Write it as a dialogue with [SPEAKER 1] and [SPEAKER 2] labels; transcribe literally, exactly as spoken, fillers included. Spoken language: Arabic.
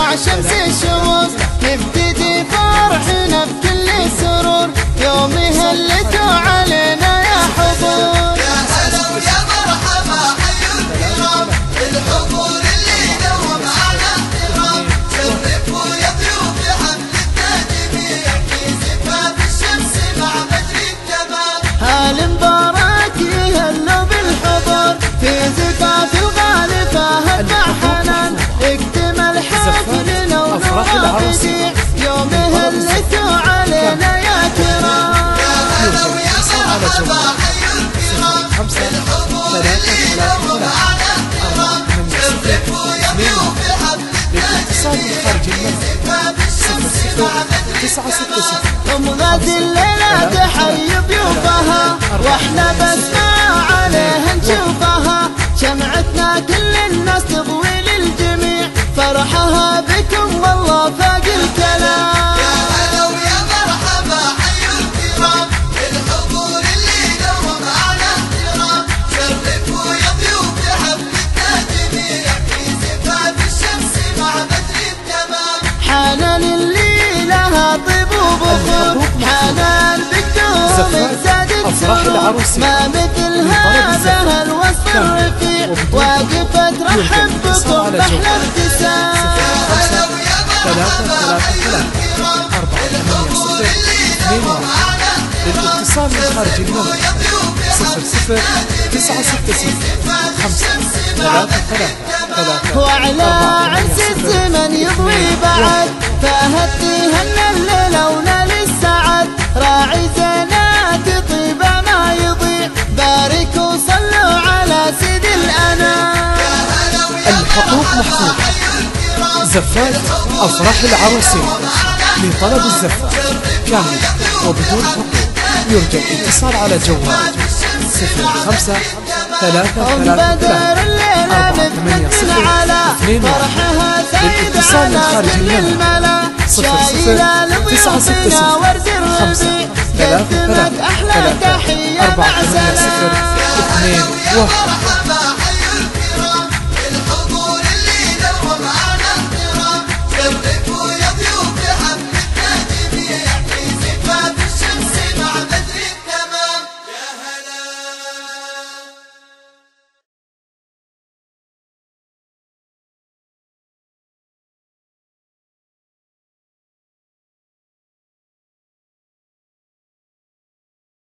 [SPEAKER 1] مع شمس الشموس نبتدي فرحنا بكل سرور يوم هلتوا علينا يا حضور.
[SPEAKER 2] يا هلا ويا مرحبا حيوا الكرام الحضور اللي دوم على احترام شرفوا يا ضيوف حفلتنا جميع في زفاف الشمس مع بدر التمام.
[SPEAKER 1] هالمبارك يهلوا بالحضور في زفاف الغالي فهد مع حنان اكتمل حفلنا ونور بديع يوم هلتوا علينا يا كرام.
[SPEAKER 2] يا هلا ويا مرحبا حيوا الكرام الحضور اللي دوم على احترام شرفوا يا ضيوف حفلتنا جميع في زفاف الشمس مع بدر التمام.
[SPEAKER 1] ام غازي الليلة تحيي ضيوفها واحنا بس ما عليها نشوفها شمعتنا كل الناس تضوي للجميع فرحها بكم والله فاق الكلام.
[SPEAKER 2] يا هلا ويا مرحبا حيوا الكرام الحضور اللي دوم على احترام شرفوا يا ضيوف حفلتنا جميع في زفاف الشمس مع بدر التمام.
[SPEAKER 1] حنان اللي لها طيب وبخور حنان بالدوم زادت سرور ما مثل هذا الوصف الرفيع واقفة ترحب بكم بأحلى ابتسام.
[SPEAKER 2] يا هلا ويا مرحبا حيوا الكرام الحضور اللي دوم على احترام
[SPEAKER 3] للاتصال من خارج المملكة
[SPEAKER 2] يا ضيوف
[SPEAKER 3] صفر صفر تسعة ستة ستة خمسة ثلاثة ثلاثة ثلاثة
[SPEAKER 1] وعلى عز الزمن يضوي بعد فهديهن الليلة ونال السعد راعي زينات طيبة ما يضيع باركوا صلوا على سيد الأنام.
[SPEAKER 3] الحقوق محفوظة. زفات أفراح العروسين لطلب الزفات كاملة وبدون حقوق يرجى الاتصال على جوال صفر خمسة ثلاثة ثلاثة ثلاثة أربعة ثمانية صفر اثنين واحد. للاتصال من خارج المملكة صفر صفر تسعة ستة ستة خمسة ثلاثة ثلاثة ثلاثة أربعة ثمانية صفر اثنين واحد.